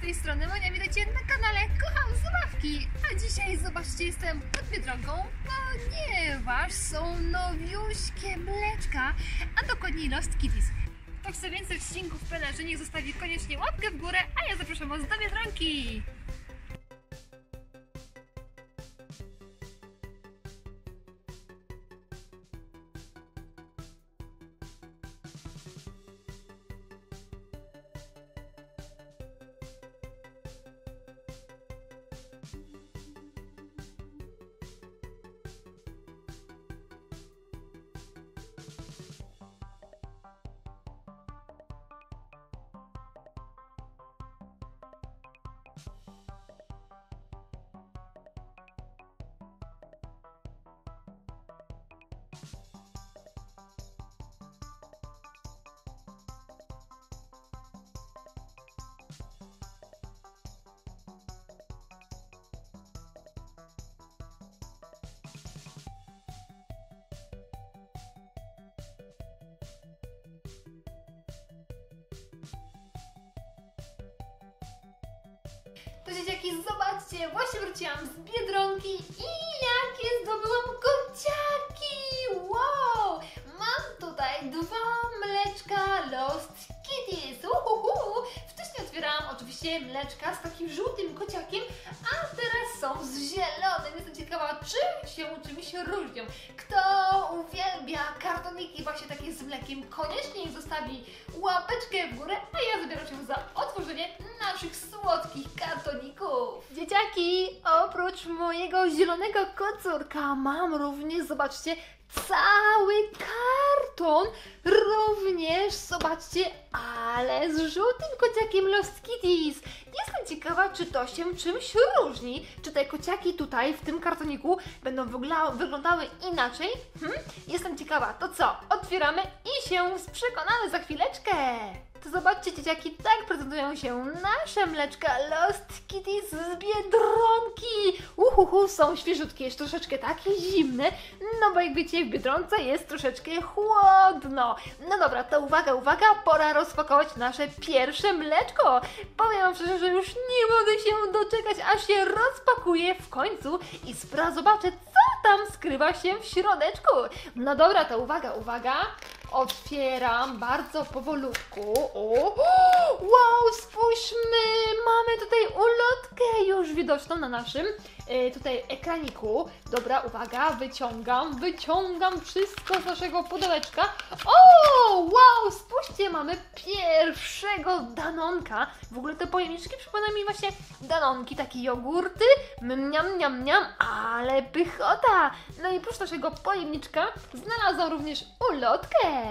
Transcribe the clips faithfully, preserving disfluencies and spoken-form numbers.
tej strony Monia, witajcie na kanale Kocham Zabawki. A dzisiaj, zobaczcie, jestem pod Biedronką, ponieważ są nowiuśkie mleczka, a dokładniej Lost Kitties. Kto chce więcej odcinków w plenerze, niech zostawi koniecznie łapkę w górę, a ja zapraszam Was do Biedronki. To dzieciaki, zobaczcie, właśnie wróciłam z Biedronki i jakie zdobyłam kociaki! Wow! Mam tutaj dwa mleczka Lost Kitties. Uhuhu. Wcześniej otwierałam oczywiście mleczka z takim żółtym kociakiem, a teraz są z zielonym. Jestem ciekawa, czym się czymś różnią. Kto uwielbia kartoniki właśnie takie z mlekiem, koniecznie niech zostawi łapeczkę w górę, a ja zabieram się za otworzenie naszych słodkich kartoników. Dzieciaki, oprócz mojego zielonego kocurka mam również, zobaczcie, cały karton, również, zobaczcie, ale z żółtym kociakiem Lost Kitties. Jestem ciekawa, czy to się czymś różni, czy te kociaki tutaj w tym kartoniku będą wyglądały inaczej. Hm? Jestem ciekawa, to co? Otwieramy i się przekonamy za chwileczkę. To zobaczcie, dzieciaki, tak prezentują się nasze mleczka Lost Kitties z Biedronki. Uhuhu, są świeżutkie, jeszcze troszeczkę takie zimne, no bo jak wiecie, w Biedronce jest troszeczkę chłodno. No dobra, to uwaga, uwaga, pora rozpakować nasze pierwsze mleczko. Powiem wam szczerze, że już nie mogę się doczekać, aż się rozpakuje w końcu i spra zobaczę, co tam skrywa się w środeczku. No dobra, to uwaga, uwaga. Otwieram bardzo powolutku. O, wow, spójrzmy! Mamy tutaj ulotkę już widoczną na naszym e, tutaj ekraniku. Dobra, uwaga, wyciągam, wyciągam wszystko z naszego pudełeczka. O, wow, spójrzcie, mamy pierwszego danonka. W ogóle te pojemniczki przypominają mi właśnie danonki, takie jogurty. Mniam, mniam, mniam, ale pychota! No i prócz naszego pojemniczka znalazłam również ulotkę.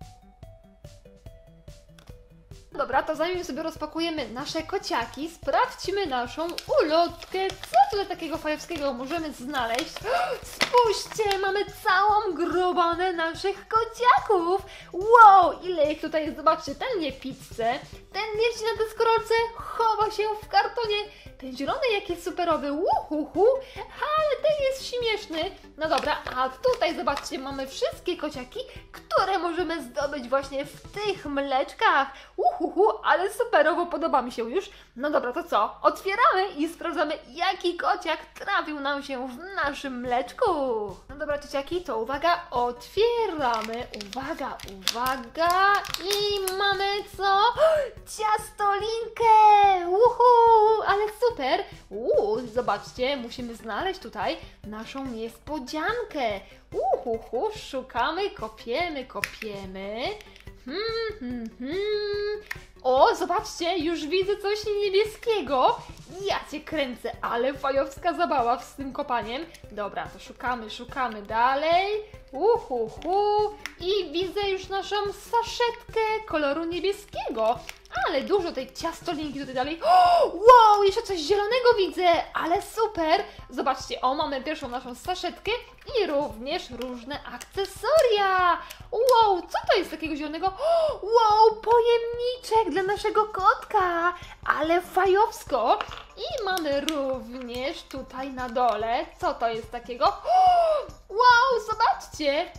Dobra, to zanim sobie rozpakujemy nasze kociaki, sprawdźmy naszą ulotkę. Co tutaj takiego fajowskiego możemy znaleźć? Spójrzcie, mamy całą grobanę naszych kociaków. Wow, ile ich tutaj jest. Zobaczcie, ten je pizzę, ten mieści na deskorolce, chowa się w kartonie. Ten zielony jaki jest superowy, uhuhu, ale ten jest śmieszny. No dobra, a tutaj zobaczcie, mamy wszystkie kociaki, które możemy zdobyć właśnie w tych mleczkach. Uhuhu, ale superowo, podoba mi się już. No dobra, to co? Otwieramy i sprawdzamy, jaki kociak trafił nam się w naszym mleczku. No dobra, dzieciaki, to uwaga, otwieramy. Uwaga, uwaga i mamy co? Ciastolinkę! Uhu, ale super! Uuu, zobaczcie, musimy znaleźć tutaj naszą niespodziankę. Uhuhu, szukamy, kopiemy, kopiemy. Hmm, hmm, hmm. O, zobaczcie, już widzę coś niebieskiego. Ja cię kręcę, ale fajowska zabawa z tym kopaniem. Dobra, to szukamy, szukamy dalej. Uhuhu. I widzę już naszą saszetkę koloru niebieskiego. Ale dużo tej ciastolinki tutaj dalej. O, wow, jeszcze coś zielonego widzę, ale super. Zobaczcie, o, mamy pierwszą naszą saszetkę i również różne akcesoria. Wow, co to jest takiego zielonego? O, wow, pojemniczek dla naszego kotka, ale fajowsko. I mamy również tutaj na dole, co to jest takiego? O, wow, zobaczcie.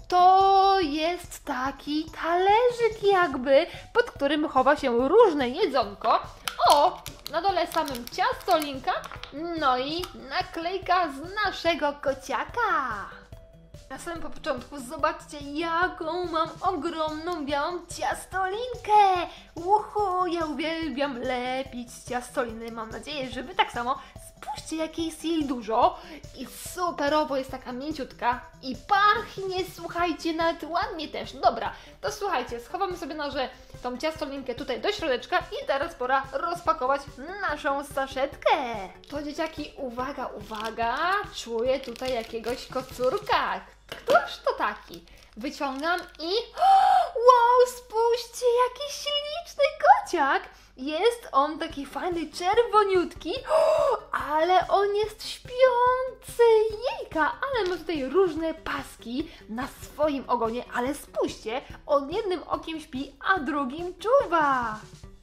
To jest taki talerzyk jakby, pod którym chowa się różne jedzonko. O, na dole samym ciasto Linka, no i naklejka z naszego kociaka. Na samym początku zobaczcie, jaką mam ogromną białą ciastolinkę. Uhu, ja uwielbiam lepić ciastoliny. Mam nadzieję, że wy tak samo. Spójrzcie, jakie jest jej dużo i superowo jest taka mięciutka i pachnie, słuchajcie, nawet ładnie też. Dobra, to słuchajcie, schowamy sobie noże tą ciastolinkę tutaj do środeczka i teraz pora rozpakować naszą saszetkę. To dzieciaki, uwaga, uwaga, czuję tutaj jakiegoś kocurka. Któż to taki? Wyciągam i... Wow, spójrzcie, jaki śliczny kociak! Jest on taki fajny, czerwoniutki, ale on jest śpiący, jejka, ale ma tutaj różne paski na swoim ogonie, ale spójrzcie, on jednym okiem śpi, a drugim czuwa.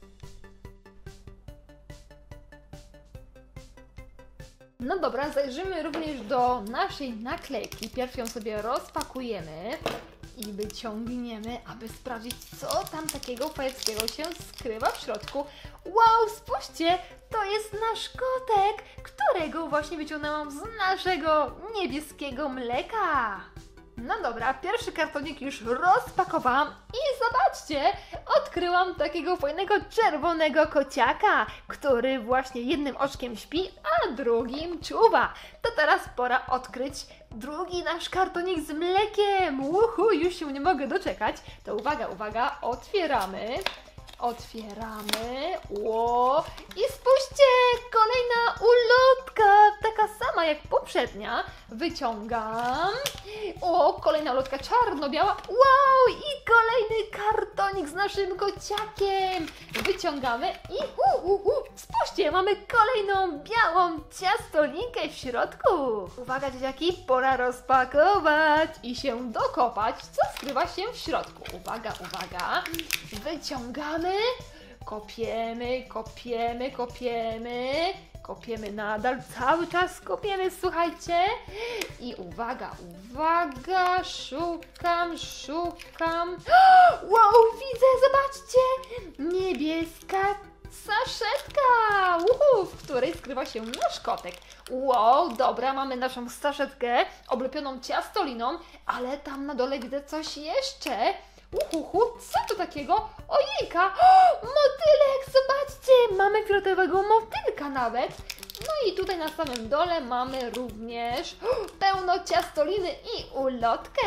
No dobra, zajrzymy również do naszej naklejki. Pierw ją sobie rozpakujemy i wyciągniemy, aby sprawdzić, co tam takiego fajnego się skrywa w środku. Wow, spójrzcie, to jest nasz kotek, którego właśnie wyciągnęłam z naszego niebieskiego mleka. No dobra, pierwszy kartonik już rozpakowałam i zobaczcie, odkryłam takiego fajnego czerwonego kociaka, który właśnie jednym oczkiem śpi, a drugim czuwa. To teraz pora odkryć drugi nasz kartonik z mlekiem. Uhu, już się nie mogę doczekać. To uwaga, uwaga, otwieramy. Otwieramy. Ło! I spójrzcie, kolejna ulotka, taka sama jak poprzednia. Wyciągam. O, kolejna ulotka czarno-biała. Wow! I kolejny kartonik z naszym kociakiem. Wyciągamy i hu, hu, hu. Spójrzcie, mamy kolejną białą ciastolinkę w środku. Uwaga, dzieciaki, pora rozpakować i się dokopać, co skrywa się w środku. Uwaga, uwaga. Wyciągamy. Kopiemy, kopiemy, kopiemy, kopiemy nadal, cały czas kopiemy, słuchajcie. I uwaga, uwaga, szukam, szukam. Wow, widzę, zobaczcie, niebieska saszetka, uhu, w której skrywa się nasz kotek. Wow, dobra, mamy naszą saszetkę oblepioną ciastoliną, ale tam na dole widzę coś jeszcze. Uhuhu, co to takiego? Ojejka! O, motylek, zobaczcie! Mamy fioletowego motylka nawet. No i tutaj na samym dole mamy również o, pełno ciastoliny i ulotkę.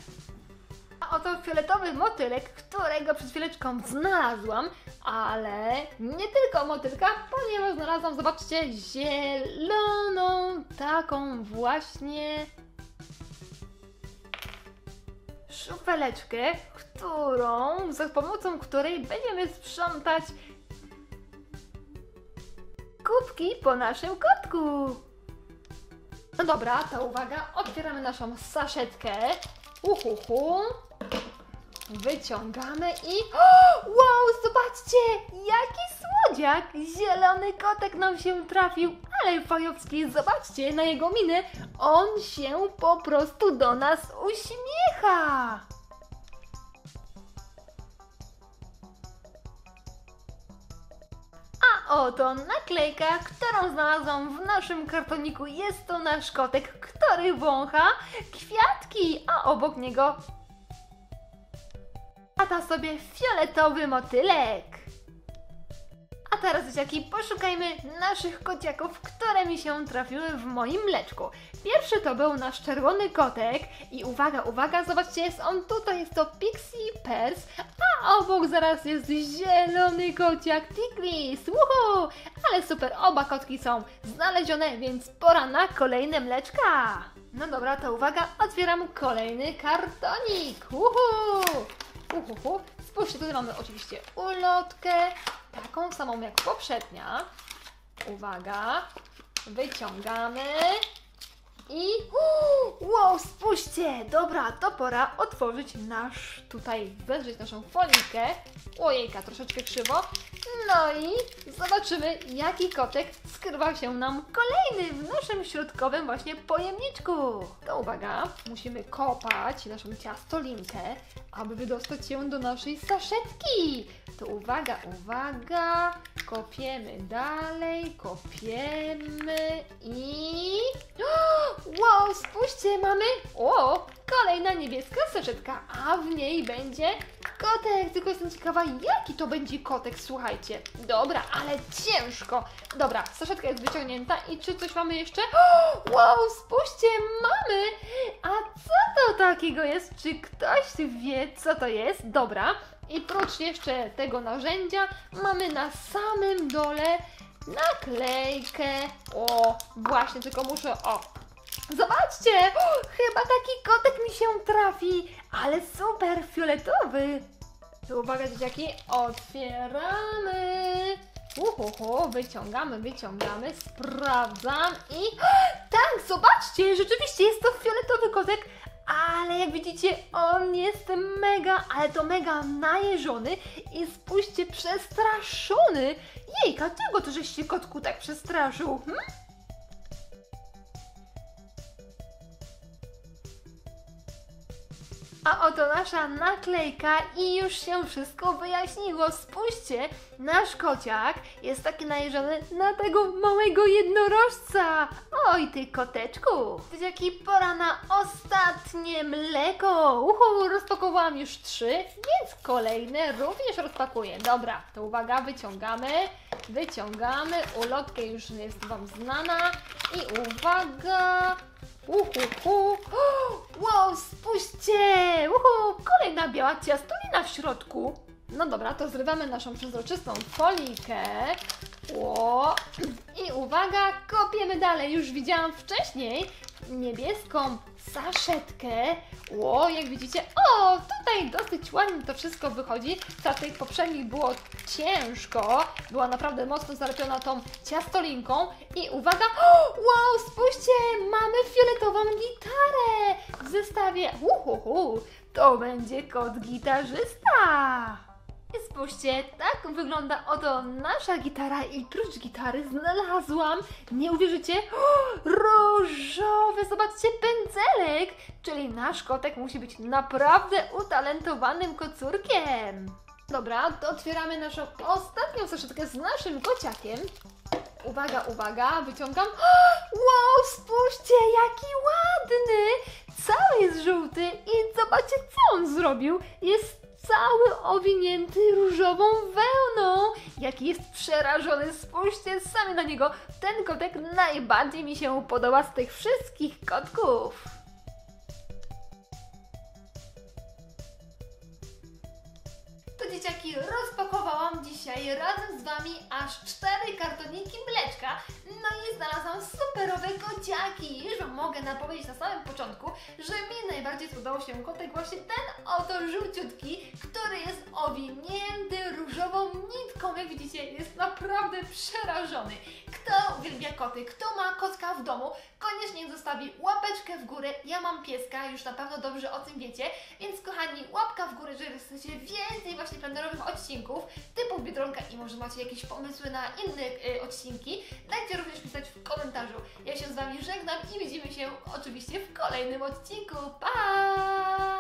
A oto fioletowy motylek, którego przed chwileczką znalazłam, ale nie tylko motylka, ponieważ znalazłam, zobaczcie, zieloną taką właśnie szufeleczkę, którą, za pomocą której będziemy sprzątać kubki po naszym kotku. No dobra, to uwaga, otwieramy naszą saszetkę. Uhuhu. Wyciągamy i... O, wow, zobaczcie, jaki słodziak! Zielony kotek nam się trafił, ale fajowski, zobaczcie na jego minę. On się po prostu do nas uśmiecha. A oto naklejka, którą znalazłam w naszym kartoniku. Jest to nasz kotek, który wącha kwiatki, a obok niego lata sobie fioletowy motylek. A teraz, dzieciaki, poszukajmy naszych kociaków, które mi się trafiły w moim mleczku. Pierwszy to był nasz czerwony kotek i uwaga, uwaga, zobaczcie, jest on tutaj, jest to Pixie Pers, a obok zaraz jest zielony kociak Tigris. Uhu! Ale super, oba kotki są znalezione, więc pora na kolejne mleczka. No dobra, to uwaga, otwieram kolejny kartonik. Uhu! Uhuhu. Spójrzcie, tutaj mamy oczywiście ulotkę, taką samą jak poprzednia. Uwaga, wyciągamy i wow, spójrzcie, dobra, to pora otworzyć nasz, tutaj wężyć naszą folikę. Ojejka, troszeczkę krzywo. No i zobaczymy, jaki kotek skrywa się nam kolejny w naszym środkowym właśnie pojemniczku. To uwaga, musimy kopać naszą ciastolinkę, aby wydostać się do naszej saszetki. To uwaga, uwaga, kopiemy dalej, kopiemy i... Wow, spójrzcie, mamy... O, kolejna niebieska saszetka, a w niej będzie kotek. Tylko jestem ciekawa, jaki to będzie kotek, słuchajcie. Dobra, ale ciężko. Dobra, saszetka jest wyciągnięta i czy coś mamy jeszcze? Wow, spójrzcie, mamy! A co to takiego jest? Czy ktoś wie, co to jest? Dobra. I prócz jeszcze tego narzędzia mamy na samym dole naklejkę. O, właśnie, tylko muszę, o, zobaczcie, o, chyba taki kotek mi się trafi, ale super, fioletowy. To uwaga, dzieciaki, otwieramy. Uhuhu, wyciągamy, wyciągamy, sprawdzam i tak, zobaczcie, rzeczywiście jest to fioletowy kotek. Ale jak widzicie, on jest mega, ale to mega najeżony i spójrzcie, przestraszony. Jejka, czego to żeś się, kotku, tak przestraszył? Hm? A oto nasza naklejka i już się wszystko wyjaśniło. Spójrzcie, nasz kociak jest taki najeżony na tego małego jednorożca. Oj, ty koteczku. Dzieciaki, pora na ostatnie mleko. Uhu, rozpakowałam już trzy, więc kolejne również rozpakuję. Dobra, to uwaga, wyciągamy, wyciągamy. Ulotkę już jest Wam znana. I uwaga... Uhu, wow, spójrzcie! Uhu, kolejna biała ciastolina w środku. No dobra, to zrywamy naszą przezroczystą folijkę. O, i uwaga, kopiemy dalej. Już widziałam wcześniej niebieską saszetkę. O, jak widzicie, o, tutaj dosyć ładnie to wszystko wychodzi. Za tych poprzednich było ciężko. Była naprawdę mocno zalepiona tą ciastolinką. I uwaga, o, wow, spójrzcie, mamy fioletową gitarę w zestawie. Uhuhu, to będzie kot gitarzysta. I spójrzcie, tak wygląda oto nasza gitara i prócz gitary znalazłam, nie uwierzycie, o, różowy, zobaczcie, pędzelek, czyli nasz kotek musi być naprawdę utalentowanym kocurkiem. Dobra, to otwieramy naszą ostatnią saszetkę z naszym kociakiem. Uwaga, uwaga, wyciągam. Wow, spójrzcie, jaki ładny! Cały jest żółty i zobaczcie, co on zrobił. Jest cały owinięty różową wełną. Jaki jest przerażony, spójrzcie sami na niego. Ten kotek najbardziej mi się podoba z tych wszystkich kotków. To dzieciaki, rozpakowałam dzisiaj razem z Wami aż cztery kartoniki mleczka. No i znalazłam superowe kociaki. Już Wam mogę napowiedzieć na samym początku, że mi najbardziej spodobał się kotek właśnie ten oto żółciutki, który jest owinięty różową nitką. Jak widzicie, jest naprawdę przerażony. Kto uwielbia koty, kto ma kotka w domu, koniecznie zostawi łapeczkę w górę. Ja mam pieska, już na pewno dobrze o tym wiecie, więc kochani, łapka w górę, jeżeli chcecie więcej właśnie plenderowych odcinków typu Biedronka i może macie jakieś pomysły na inne y, odcinki, dajcie również pisać w komentarzu. Ja się z Wami żegnam i widzimy się oczywiście w kolejnym odcinku. Pa!